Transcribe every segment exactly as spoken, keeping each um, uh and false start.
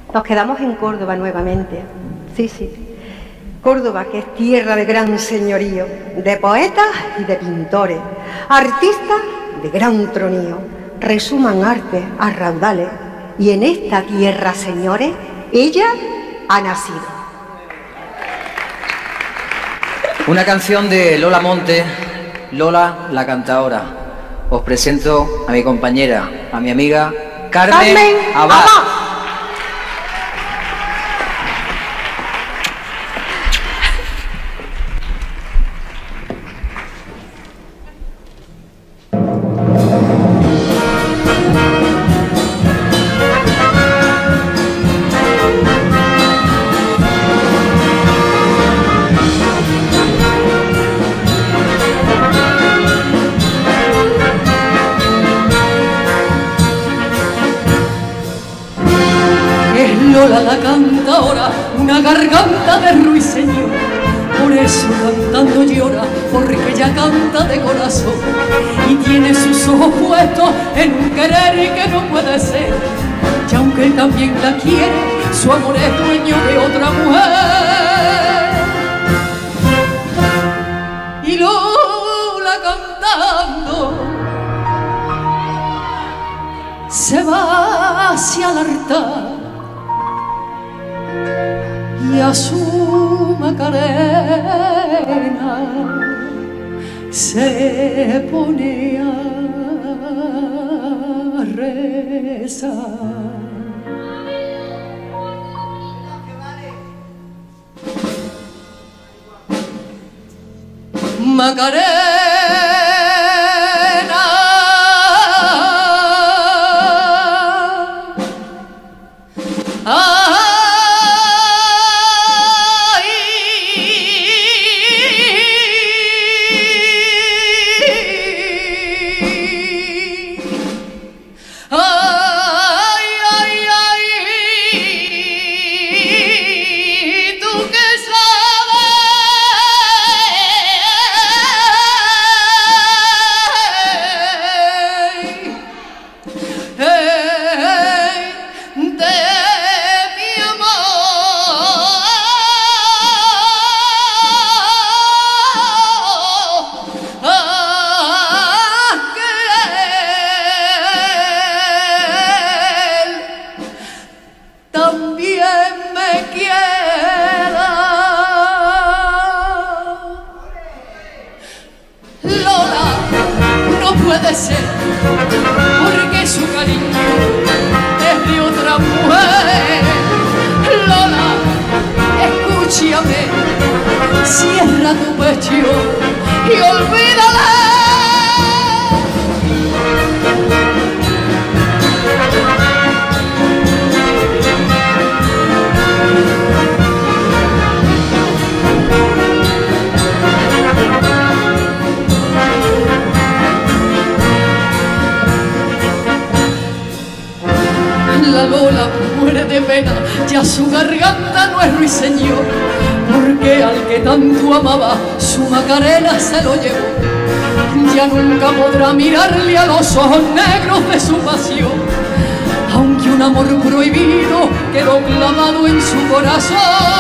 Nos quedamos en Córdoba nuevamente. Sí, sí. Córdoba, que es tierra de gran señorío, de poetas y de pintores, artistas de gran tronío, resuman arte a raudales, y en esta tierra, señores, ella ha nacido. Una canción de Lola Monte, Lola la Cantaora. Os presento a mi compañera, a mi amiga Carmen, Carmen Abad. Abad. Lola la Cantaora, una garganta de ruiseñor, por eso cantando llora, porque ella canta de corazón y tiene sus ojos puestos en un querer que no puede ser, y aunque él también la quiere, su amor es dueño de otra mujer. Y Lola cantando se va hacia el altar y a su Macarena se pone a rezar. Macarena, porque su cariño es de otra mujer. Lola, escúchame, cierra tu pecho y olvídala. La Lola muere de pena, ya su garganta no es ruiseñor, porque al que tanto amaba su Macarena se lo llevó. Ya nunca podrá mirarle a los ojos negros de su pasión, aunque un amor prohibido quedó clavado en su corazón.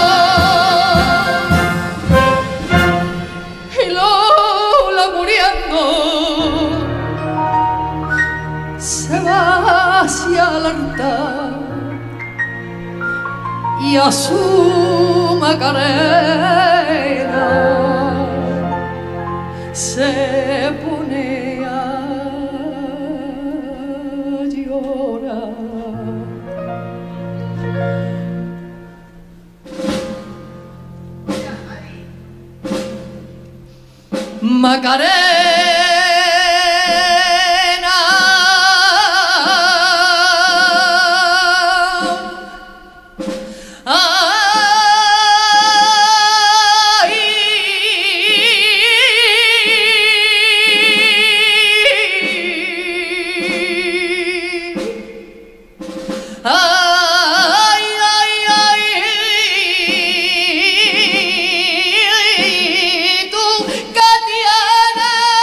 Y Lola muriendo se va hacia el altar y a su Macarena se pone a llorar. Macarena, tú que tienes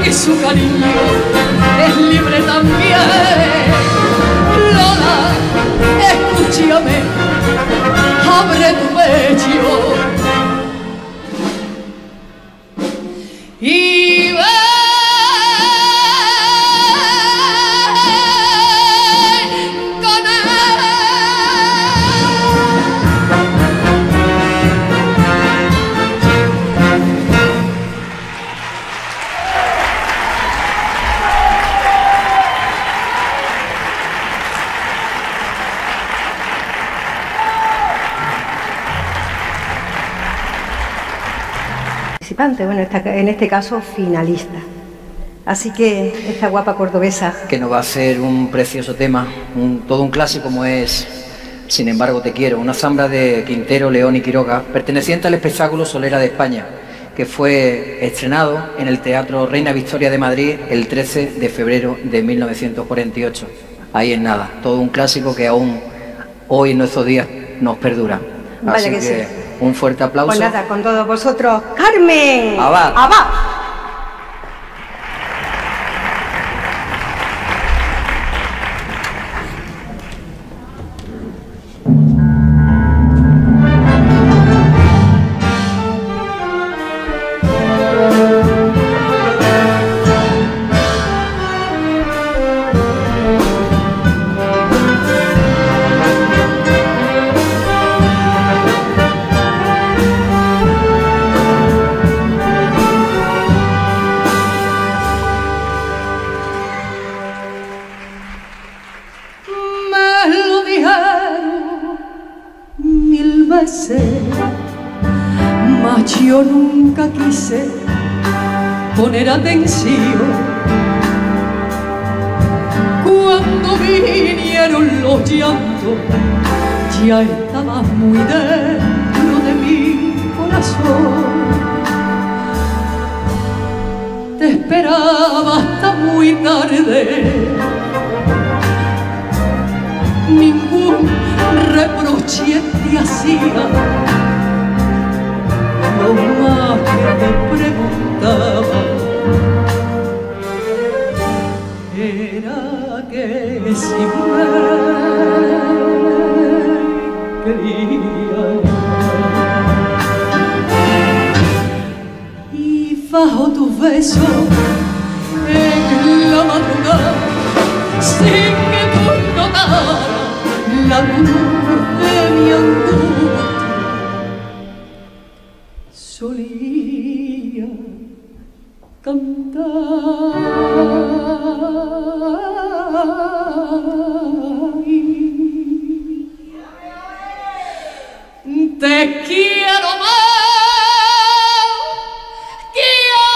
y su cariño es libre también. Lola, escúchame, abre tu pecho y ven con él. Participante, bueno, esta, en este caso finalista. Así que esta guapa cordobesa que nos va a hacer un precioso tema, un, todo un clásico como es Sin embargo te quiero, una zambra de Quintero, León y Quiroga, perteneciente al espectáculo Solera de España, que fue estrenado en el Teatro Reina Victoria de Madrid el trece de febrero de mil novecientos cuarenta y ocho. Ahí es nada, todo un clásico que aún hoy en nuestros días nos perdura. Vaya Así que que, sí. Un fuerte aplauso. Pues nada, con todos vosotros, Carmen Abad. Abad. Mas yo nunca quise poner atención cuando vinieron los llantos, ya estaba muy dentro de mi corazón. Te esperaba hasta muy tarde, ningún reproche te hacía, lo más que te preguntaba era que si me quería. Y bajo tus besos en la madrugada, sin que tú notaras la luz de mi angustia, solía cantar. Te quiero más que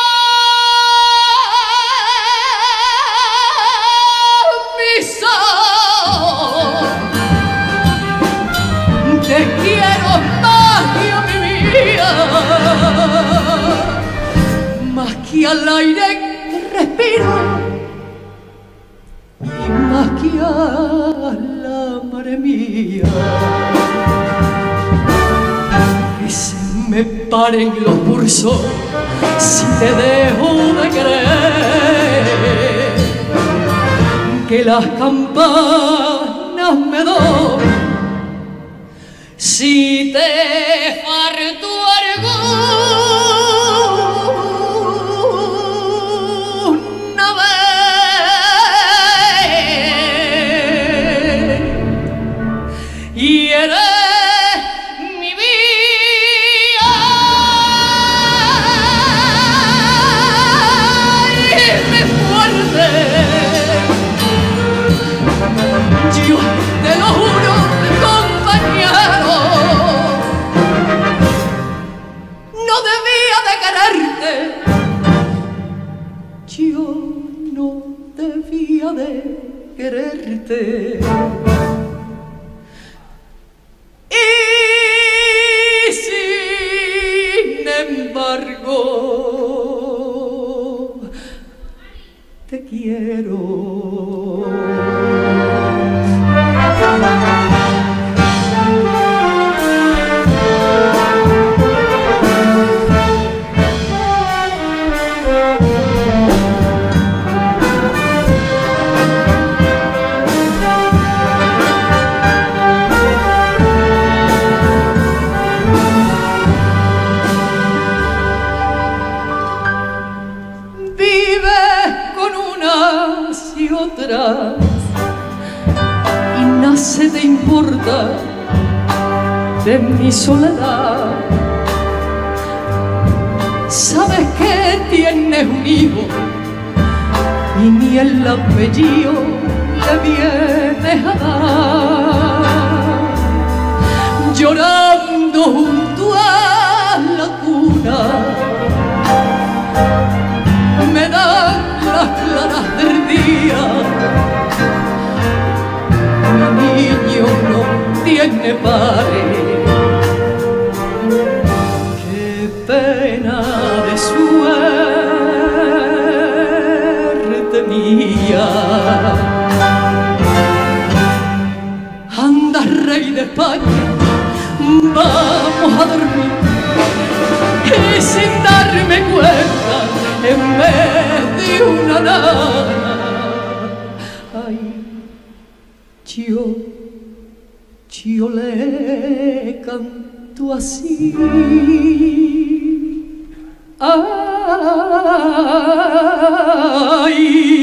a mis ojos. Te quiero más que a mi vida, más que al aire que respiro y más que a la madre mía. Que se me paren los pulsos si te dejo de querer, que las campanas me doblan si te faltó alguna vez y eres mi vida y mi fuerte. Yo te lo juro, compañero, no debía de quererte, yo no debía de quererte. Y sin embargo te quiero. atrás y nace te importa de mi soledad. Sabes que tienes un hijo y ni el apellido le vienes a dar. Llorando junto a la cuna me dan las claras del día. Mi niño no tiene padre, qué pena de suerte mía. Anda, rey de España, vamos a dormir, y sin darme cuenta en vez de una nada, ay, yo, yo le canto así. Ay,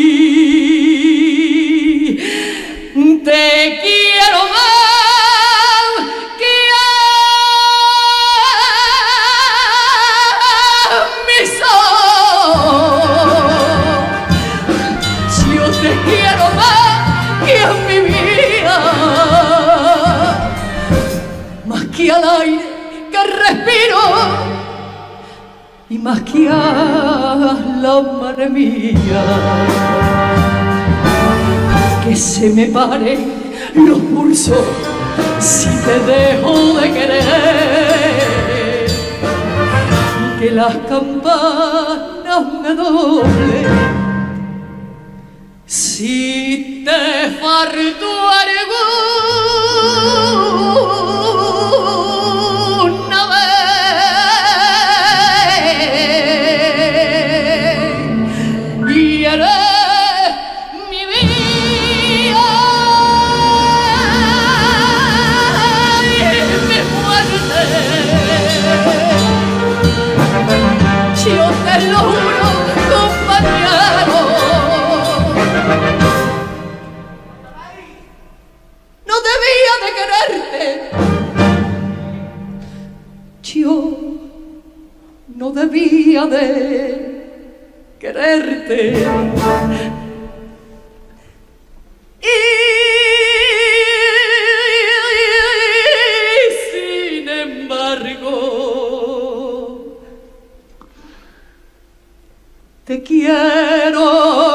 te quiero más que a mis ojos. Yo te quiero más que a mi vida, más que al aire que respiro y más que a la madre mía. Que se me paren los pulsos si te dejo de querer, y que las campanas me doblen si te faltó alguna vez, y eres mi vida y mi muerte. Yo te lo juro, compañero, no debía de quererte. Yo no debía de quererte. Y sin embargo te quiero